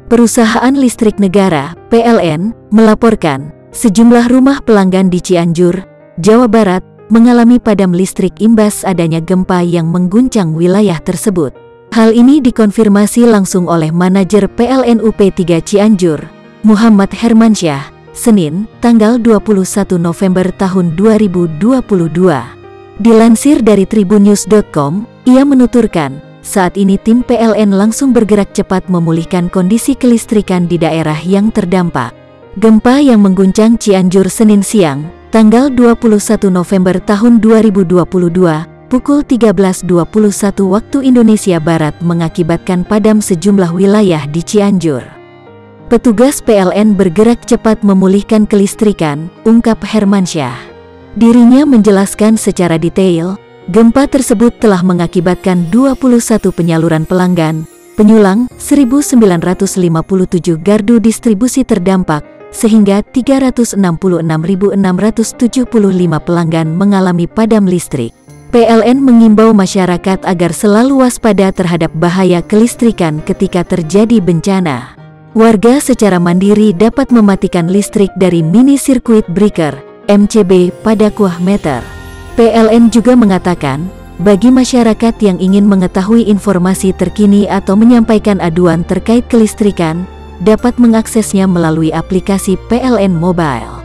Perusahaan Listrik Negara (PLN) melaporkan sejumlah rumah pelanggan di Cianjur, Jawa Barat mengalami padam listrik imbas adanya gempa yang mengguncang wilayah tersebut. Hal ini dikonfirmasi langsung oleh manajer PLN UP3 Cianjur, Muhammad Hermansyah, Senin, tanggal 21 November tahun 2022. Dilansir dari tribunnews.com, ia menuturkan, saat ini tim PLN langsung bergerak cepat memulihkan kondisi kelistrikan di daerah yang terdampak. Gempa yang mengguncang Cianjur Senin siang, tanggal 21 November tahun 2022, pukul 13.21 waktu Indonesia Barat mengakibatkan padam sejumlah wilayah di Cianjur. Petugas PLN bergerak cepat memulihkan kelistrikan, ungkap Hermansyah. Dirinya menjelaskan secara detail, gempa tersebut telah mengakibatkan 21 penyaluran pelanggan, penyulang 1.957 gardu distribusi terdampak, sehingga 366.675 pelanggan mengalami padam listrik. PLN mengimbau masyarakat agar selalu waspada terhadap bahaya kelistrikan ketika terjadi bencana. Warga secara mandiri dapat mematikan listrik dari mini circuit breaker, MCB, pada kuah meter. PLN juga mengatakan, bagi masyarakat yang ingin mengetahui informasi terkini atau menyampaikan aduan terkait kelistrikan, dapat mengaksesnya melalui aplikasi PLN Mobile.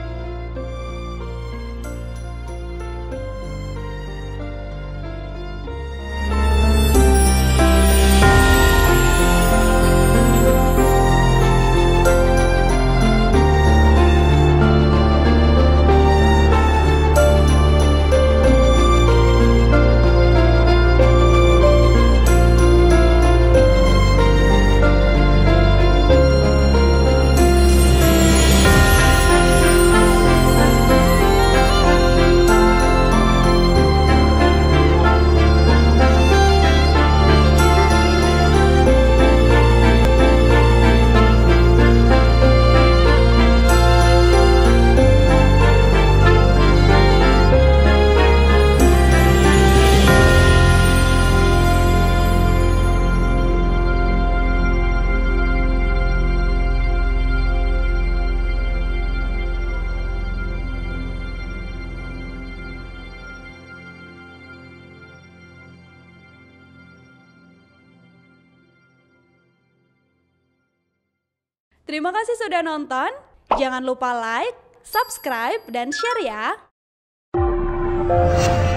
Terima kasih sudah nonton. Jangan lupa like, subscribe, dan share ya.